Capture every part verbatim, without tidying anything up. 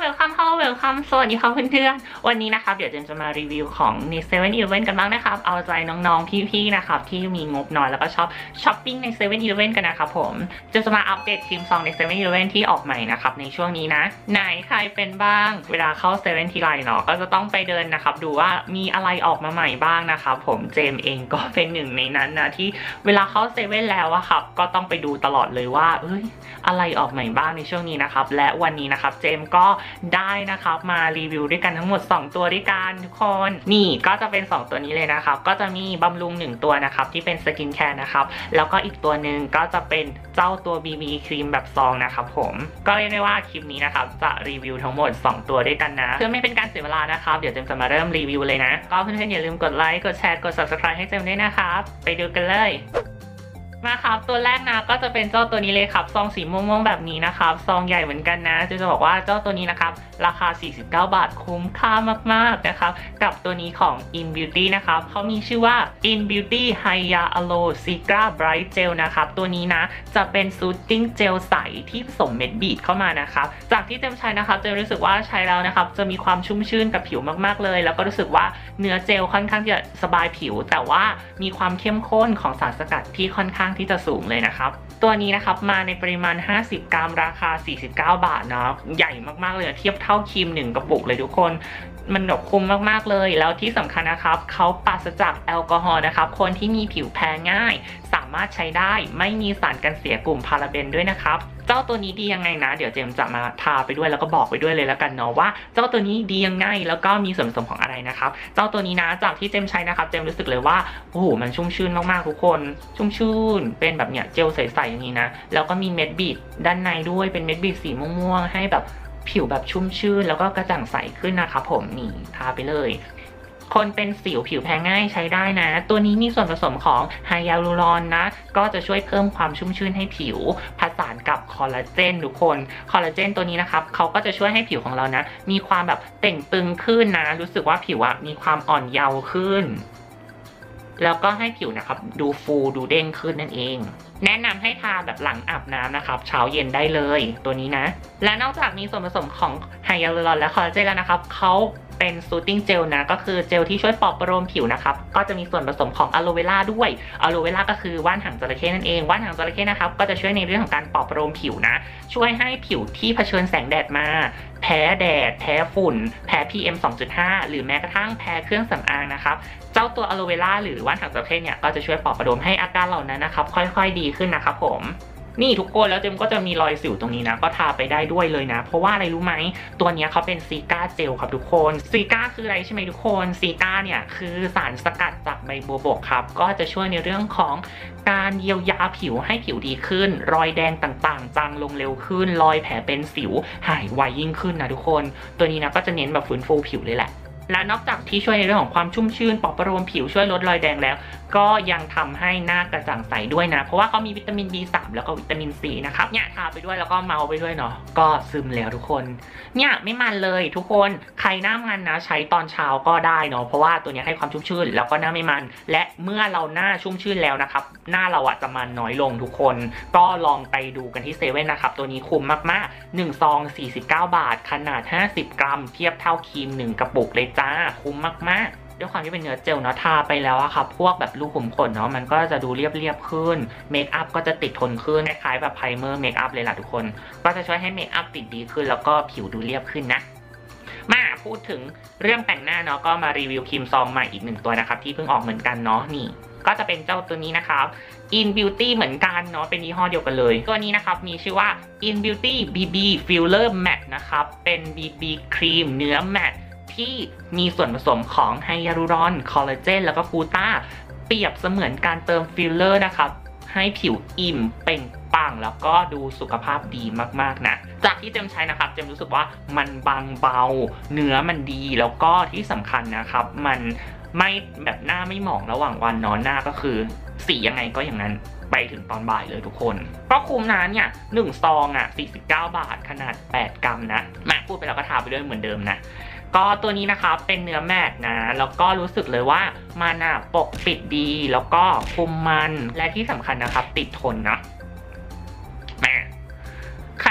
เวลคัมฮัลโหลเวลคัมสวัสดีครับเพื่อนๆวันนี้นะครับเดี๋ยวเจนจะมารีวิวของในเซเว่นอีเลฟเว่นกันบ้างนะครับเอาใจน้องๆพี่ๆนะครับที่มีงบน้อยแล้วก็ชอบช้อปปิ้งในเซเว่นอีเลฟเว่นกันนะครับผมจะจะมาอัปเดตครีมซองในเซเว่นอีเลฟเว่นที่ออกใหม่นะครับในช่วงนี้นะไหนใครเป็นบ้างเวลาเข้าเซเว่นทีไรเนาะก็จะต้องไปเดินนะครับดูว่ามีอะไรออกมาใหม่บ้างนะครับผมเจมเองก็เป็นหนึ่งในนั้นนะที่เวลาเข้าเซเว่นแล้วอะครับก็ต้องไปดูตลอดเลยว่าเอ้ยอะไรออกใหม่บ้างในช่วงนี้นะครับและวันนี้นะครับเจมก็ได้นะครับมารีวิวด้วยกันทั้งหมดสองตัวด้วยกันทุกคนนี่ก็จะเป็นสองตัวนี้เลยนะครับก็จะมีบำรุงหนึ่งตัวนะครับที่เป็นสกินแคร์นะครับแล้วก็อีกตัวหนึ่งก็จะเป็นเจ้าตัว บี บี ครีมแบบซองนะครับผมก็เรียกได้ว่าคลิปนี้นะครับจะรีวิวทั้งหมดสองตัวด้วยกันนะเพื่อไม่เป็นการเสียเวลานะครับเดี๋ยวเจมจะมาเริ่มรีวิวเลยนะก็เพื่อนๆอย่าลืมกดไลค์กดแชร์กด ซับสไครบ์ ให้เจมด้วยนะครับไปดูกันเลยมาครับตัวแรกนะก็จะเป็นเจ้าตัวนี้เลยครับซองสีม่วงๆแบบนี้นะครับซองใหญ่เหมือนกันนะจะจะบอกว่าเจ้าตัวนี้นะครับราคาสี่สิบเก้าบาทคุ้มค่ามากๆนะครับกับตัวนี้ของ In Beauty นะครับเขามีชื่อว่า In Beauty Hyaluronic Cica Bright Gel นะครับตัวนี้นะจะเป็น Soothing Gel ใสที่ผสมเม็ดบีทเข้ามานะครับจากที่เจมใช้นะครับเจมรู้สึกว่าใช้แล้วนะครับจะมีความชุ่มชื่นกับผิวมากๆเลยแล้วก็รู้สึกว่าเนื้อเจลค่อนข้างจะสบายผิวแต่ว่ามีความเข้มข้นของสารสกัดที่ค่อนข้างที่จะสูงเลยนะครับตัวนี้นะครับมาในปริมาณห้าสิบกรัมราคาสี่สิบเก้าบาทนะใหญ่มากๆเลยเทียบเท่าครีมหนึ่งกระปุกเลยทุกคนมันแบบคุ้มมากๆเลยแล้วที่สำคัญนะครับเขาปราศจากแอลกอฮอล์นะครับคนที่มีผิวแพ้ง่ายสามารถใช้ได้ไม่มีสารกันเสียกลุ่มพาราเบนด้วยนะครับเจ้าตัวนี้ดียังไงนะเดี๋ยวเจมจะมาทาไปด้วยแล้วก็บอกไปด้วยเลยแล้วกันเนาะว่าเจ้าตัวนี้ดียังไงแล้วก็มีส่วนผสมของอะไรนะครับเจ้าตัวนี้นะจากที่เจมใช้นะครับเจมรู้สึกเลยว่าโอ้โหมันชุ่มชื่นมากๆทุกคนชุ่มชื่นเป็นแบบเนี้ยเจลใสๆอย่างนี้นะแล้วก็มีเม็ดบีทด้านในด้วยเป็นเม็ดบีทสีม่วงๆให้แบบผิวแบบชุ่มชื่นแล้วก็กระจ่างใสขึ้นนะครับผมนี่ทาไปเลยคนเป็นสิวผิวแพ้ง่ายใช้ได้นะตัวนี้มีส่วนผสมของไฮยาลูรอนนะก็จะช่วยเพิ่มความชุ่มชื่นให้ผิวผสานกับคอลลาเจนทุกคนคอลลาเจนตัวนี้นะครับเขาก็จะช่วยให้ผิวของเรานะมีความแบบเต่งตึงขึ้นนะรู้สึกว่าผิวอะมีความอ่อนเยาว์ขึ้นแล้วก็ให้ผิวนะครับดูฟูดูเด้งขึ้นนั่นเองแนะนำให้ทาแบบหลังอาบน้ำนะครับเช้าเย็นได้เลยตัวนี้นะและนอกจากมีส่วนผสมของไฮยาลูรอนและคอลลาเจนแล้วนะครับเขาเป็นซูตติ้งเจลนะก็คือเจลที่ช่วยปลอบประโลมผิวนะครับก็จะมีส่วนผสมของอะโลเวราด้วยอะโลเวราก็คือว่านหางจระเข้นั่นเองว่านหางจระเข้นะครับก็จะช่วยในเรื่องของการปลอบประโลมผิวนะช่วยให้ผิวที่เผชิญแสงแดดมาแพ้แดดแพ้ฝุ่นแพ้ พี เอ็ม สองจุดห้า หรือแม้กระทั่งแพ้เครื่องสำอางนะครับเจ้าตัวอะโลเวราหรือว่านหางจระเข้เนี่ยก็จะช่วยปลอบประโลมให้อาการเหล่านั้นนะครับค่อยๆดีขึ้นนะครับผมนี่ทุกคนแล้วเจมก็จะมีรอยสิวตรงนี้นะก็ทาไปได้ด้วยเลยนะเพราะว่าอะไรรู้ไหมตัวนี้เขาเป็นซีก้าเจลครับทุกคนซีก้าคืออะไรใช่ไหมทุกคนซีก้าเนี่ยคือสารสกัดจากใบบัวบกครับก็จะช่วยในเรื่องของการเยียวยาผิวให้ผิวดีขึ้นรอยแดงต่างๆจางลงเร็วขึ้นรอยแผลเป็นสิวหายไวยิ่งขึ้นนะทุกคนตัวนี้นะก็จะเน้นแบบฟื้นฟูผิวเลยแหละและนอกจากที่ช่วยในเรื่องของความชุ่มชื่นปลอบประโลมผิวช่วยลดรอยแดงแล้วก็ยังทำให้หน้ากระจ่างใสด้วยนะเพราะว่าเขามีวิตามิน บี สาม แล้วก็วิตามิน ซี นะครับเนี่ยทาไปด้วยแล้วก็เมาไปด้วยเนาะก็ซึมแล้วทุกคนเนี่ยไม่มันเลยทุกคนใครหน้ามันนะใช้ตอนเช้าก็ได้เนาะเพราะว่าตัวนี้ให้ความชุ่มชื่นแล้วก็หน้าไม่มันและเมื่อเราหน้าชุ่มชื่นแล้วนะครับหน้าเราอะจะมันน้อยลงทุกคนก็ลองไปดูกันที่เซเว่นนะครับตัวนี้คุ้มมากๆหนึ่งซองสี่สิบเก้าบาทขนาดห้าสิบกรัมเทียบเท่าครีมหนึ่งกระปุกเลยจ้าคุ้มมากๆด้วยความที่เป็นเนื้อเจลเนาะทาไปแล้วอะครับพวกแบบรูขุมขนเนาะมันก็จะดูเรียบๆขึ้นเมคอัพก็จะติดทนขึ้นคล้ายๆแบบไพรเมอร์เมคอัพเลยล่ะทุกคนก็จะช่วยให้เมคอัพติดดีขึ้นแล้วก็ผิวดูเรียบขึ้นนะมาพูดถึงเรื่องแต่งหน้าเนาะก็มารีวิวครีมซองใหม่อีกหนึ่งตัวนะครับที่เพิ่งออกเหมือนกันเนาะนี่ก็จะเป็นเจ้าตัวนี้นะครับ In Beauty เหมือนกันเนาะเป็นยี่ห้อเดียวกันเลยตัวนี้นะครับมีชื่อว่า In Beauty บี บี Filler Matte นะครับเป็น บี บี ครีมเนื้อแมตที่มีส่วนผสมของไฮยาลูรอนคอลลาเจนแล้วก็กลูต้าเปรียบเสมือนการเติมฟิลเลอร์นะครับให้ผิวอิ่มเปล่งปลั่งแล้วก็ดูสุขภาพดีมากๆนะจากที่เจมใช้นะครับเจมรู้สึกว่ามันบางเบาเนื้อมันดีแล้วก็ที่สำคัญนะครับมันไม่แบบหน้าไม่หมองระหว่างวันนอนหน้าก็คือสียังไงก็อย่างนั้นไปถึงตอนบ่ายเลยทุกคนก็คุ้มนะเนี่ยหนึ่งซองอ่ะสี่สิบเก้าบาทขนาดแปดกรัมนะมาพูดไปแล้วก็ทาไปด้วยเหมือนเดิมนะก็ตัวนี้นะคะเป็นเนื้อแมตนะแล้วก็รู้สึกเลยว่ามันอ่ะปกปิดดีแล้วก็คุมมันและที่สำคัญนะครับติดทนนะแม่ใคร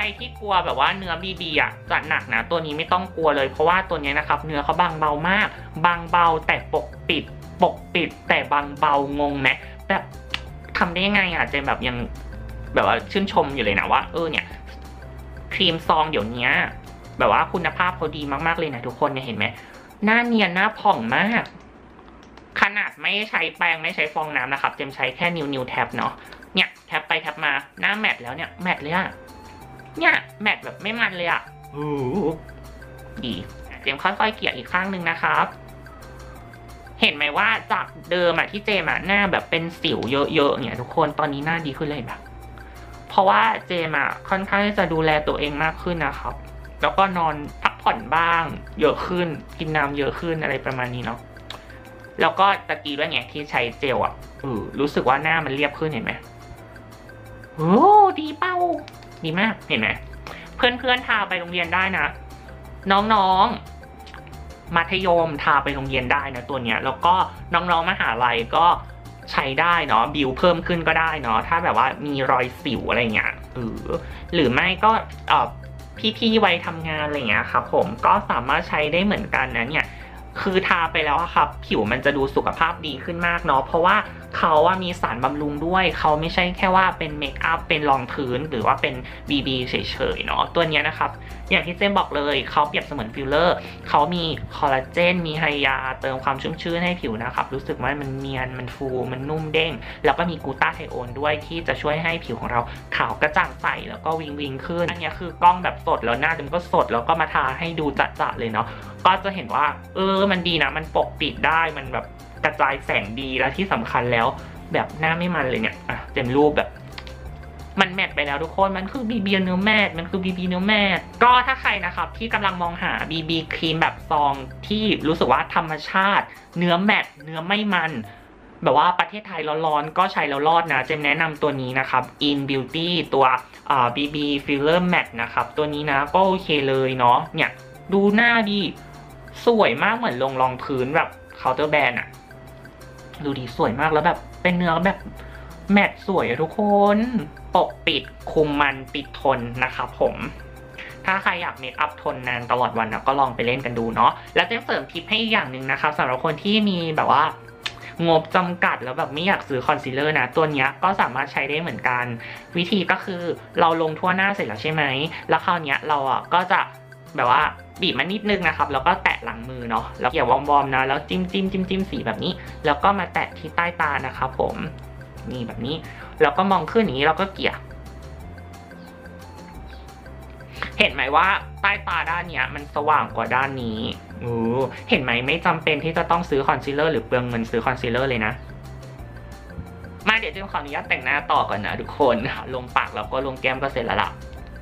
รที่กลัวแบบว่าเนื้อบีบีอ่ะจะหนักนะตัวนี้ไม่ต้องกลัวเลยเพราะว่าตัวนี้นะครับเนื้อเขาบางเบามากบางเบาแต่ปกปิดปกปิดแต่บางเบางงไหมแบบทำได้ยังไงอ่ะเจมแบบยังแบบว่าชื่นชมอยู่เลยนะว่าเออเนี่ยครีมซองเดี๋ยวนี้แบบว่าคุณภาพเขาดีมากๆเลยนะทุกคนเนี่ยเห็นไหมหน้าเนียนหน้าผ่องมากขนาดไม่ใช้แปรงไม่ใช้ฟองน้ำนะครับเจมใช้แค่นิ้วนิ้วแท็บเนาะเนี่ยแท็บไปแท็บมาหน้าแมตแล้วเนี่ยแมตเลยอะเนี่ยแมตแบบไม่มันเลยอะโอ้ดีเจมค่อยๆเกลี่ยอีกข้างหนึ่งนะครับเห็นไหมว่าจากเดิมอะที่เจมอะหน้าแบบเป็นสิวเยอะๆเนี่ยทุกคนตอนนี้หน้าดีขึ้นเลยแบบเพราะว่าเจมอะค่อนข้างที่จะดูแลตัวเองมากขึ้นนะครับแล้วก็นอนพักผ่อนบ้างเยอะขึ้นกินน้ำเยอะขึ้นอะไรประมาณนี้เนาะแล้วก็ตะกี้ด้วยไงที่ใช้เจลอะเออรู้สึกว่าหน้ามันเรียบขึ้นเห็นไหมโอ้ดีเป้าดีมากเห็นไหมเพื่อนๆทาไปโรงเรียนได้นะน้องๆมัธยมทาไปโรงเรียนได้นะตัวเนี้ยแล้วก็น้องๆมหาลัยก็ใช้ได้เนาะบิวเพิ่มขึ้นก็ได้เนาะถ้าแบบว่ามีรอยสิวอะไรเงี้ยเออหรือไม่ก็เออพี่ๆวัยทำงานอะไรเงี้ยครับผมก็สามารถใช้ได้เหมือนกันนะเนี่ยคือทาไปแล้วครับผิวมันจะดูสุขภาพดีขึ้นมากเนาะเพราะว่าเขาว่ามีสารบำรุงด้วยเขาไม่ใช่แค่ว่าเป็นเมคอัพเป็นรองพื้นหรือว่าเป็น บี บี เฉยๆเนาะตัวนี้นะครับอย่างที่เจมบอกเลยเขาเปรียบเสมือนฟิลเลอร์เขามีคอลลาเจนมีไฮยาเติมความชุ่มชื้นให้ผิวนะครับรู้สึกว่ามันเนียนมันฟูมันนุ่มเด้งแล้วก็มีกลูตาไทโอนด้วยที่จะช่วยให้ผิวของเราขาวกระจ่างใสแล้วก็วิงวิงขึ้นอันนี้คือกล้องแบบสดแล้วหน้าเจมก็สดแล้วก็มาทาให้ดูจะๆเลยเนาะก็จะเห็นว่าเออมันดีนะมันปกปิดได้มันแบบกระจายแสงดีและที่สำคัญแล้วแบบหน้าไม่มันเลยเนี่ยอ่ะเต็มรูปแบบมันแมทไปแล้วทุกคนมันคือบีบีเนื้อแมทมันคือบีบีเนื้อแมทก็ถ้าใครนะครับที่กำลังมองหาบีบีครีมแบบซองที่รู้สึกว่าธรรมชาติเนื้อแมทเนื้อไม่มันแบบว่าประเทศไทยร้อนๆก็ใช้แล้วรอดนะเจมแนะนำตัวนี้นะครับ In Beauty ตัวอ่า บี บี Filler Matte นะครับตัวนี้นะก็โอเคเลยเนาะเนี่ยดูหน้าดีสวยมากเหมือนลงรองพื้นแบบเคาน์เตอร์แบรนด์อะดูดีสวยมากแล้วแบบเป็นเนื้อแบบแมตต์สวยอะทุกคนปกปิดคุมมันปิดทนนะครับผมถ้าใครอยากเมคอัพทนนานตลอดวันนะก็ลองไปเล่นกันดูเนาะแล้วจะเสริมทิปให้อีกอย่างหนึ่งนะครับสำหรับคนที่มีแบบว่างบจำกัดแล้วแบบไม่อยากซื้อคอนซีลเลอร์นะตัวนี้ก็สามารถใช้ได้เหมือนกันวิธีก็คือเราลงทั่วหน้าเสร็จแล้วใช่ไหมแล้วคราวนี้เราอ่ะก็จะแบบว่าบีบมานิดนึงนะครับแล้วก็แตะหลังมือเนาะแล้วเกี่ยววอมๆนะแล้วจิ้มจิ้มจิ้มจิ้มสีแบบนี้แล้วก็มาแตะที่ใต้ตานะครับผมนี่แบบนี้แล้วก็มองขึ้นอย่างนี้แล้วก็เกี่ยเห็นไหมว่าใต้ตาด้านเนี้ยมันสว่างกว่าด้านนี้โอ้เห็นไหมไม่จำเป็นที่จะต้องซื้อคอนซีลเลอร์หรือเปลืองเงินซื้อคอนซีลเลอร์เลยนะมาเดี๋ยวเจมขออนุญาตแต่งหน้าต่อก่อนนะทุกคนลงปากแล้วก็ลงแก้มก็เสร็จแล้วล่ะ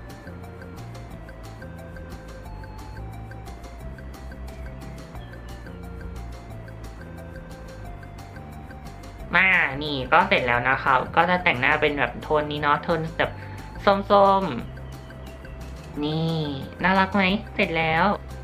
มานี่ก็เสร็จแล้วนะครับก็จะแต่งหน้าเป็นแบบโทนนี้เนาะโทนแบบส้มๆนี่น่ารักไหมเสร็จแล้ว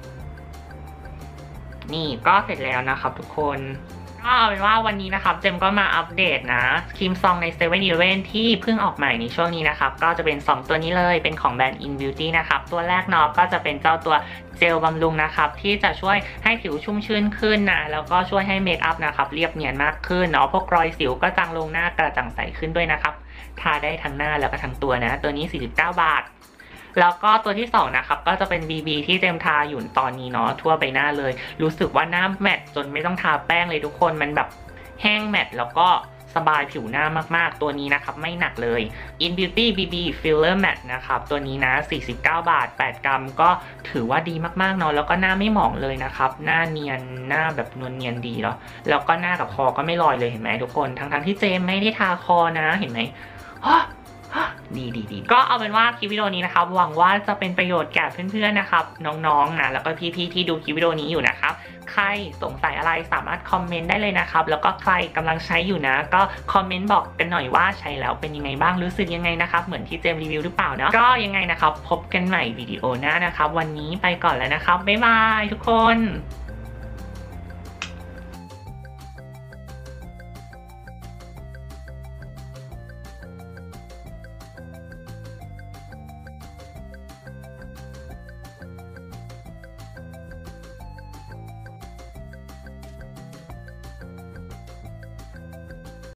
นี่ก็เสร็จแล้วนะครับทุกคนก็เอาเป็นว่าวันนี้นะครับเจมก็มาอัปเดตนะครีมซองในเซเว่นอีเลฟเว่นที่เพิ่งออกใหม่ในช่วงนี้นะครับก็จะเป็นสองตัวนี้เลยเป็นของแบรนด์ In Beauty นะครับตัวแรกเนาะก็จะเป็นเจ้าตัวเจลบำรุงนะครับที่จะช่วยให้ผิวชุ่มชื้นขึ้นนะแล้วก็ช่วยให้เมคอัพนะครับเรียบเนียนมากขึ้นเนาะพวกรอยสิวก็จางลงหน้ากระจ่างใสขึ้นด้วยนะครับทาได้ทั้งหน้าแล้วก็ทั้งตัวนะตัวนี้สี่สิบเก้าบาทแล้วก็ตัวที่สองนะครับก็จะเป็น บี บี ที่เจมทาอยู่ตอนนี้เนาะทั่วไปหน้าเลยรู้สึกว่าหน้าแมตต์จนไม่ต้องทาแป้งเลยทุกคนมันแบบแห้งแมตต์แล้วก็สบายผิวหน้ามากๆตัวนี้นะครับไม่หนักเลย In Beauty บี บี Filler Matte นะครับตัวนี้นะสี่สิบเก้าบาทแปดกรัมก็ถือว่าดีมากๆเนาะแล้วก็หน้าไม่หมองเลยนะครับหน้าเนียนหน้าแบบนวลเนียนดีเนาะแล้วก็หน้ากับคอก็ไม่ลอยเลยเห็นไหมทุกคนทั้งๆที่เจมไม่ได้ทาคอนะเห็นไหมดีดีดีก็เอาเป็นว่าคลิปวิดีโอนี้นะครับหวังว่าจะเป็นประโยชน์แก่เพื่อนๆนะครับน้องๆนะแล้วก็พี่ๆที่ดูคลิปวิดีโอนี้อยู่นะครับใครสงสัยอะไรสามารถคอมเมนต์ได้เลยนะครับแล้วก็ใครกำลังใช้อยู่นะก็คอมเมนต์บอกกันหน่อยว่าใช้แล้วเป็นยังไงบ้างรู้สึกยังไงนะครับเหมือนที่เจมรีวิวหรือเปล่าเนาะก็ยังไงนะครับพบกันใหม่วิดีโอหน้านะครับวันนี้ไปก่อนแล้วนะครับบ๊ายบายทุกคน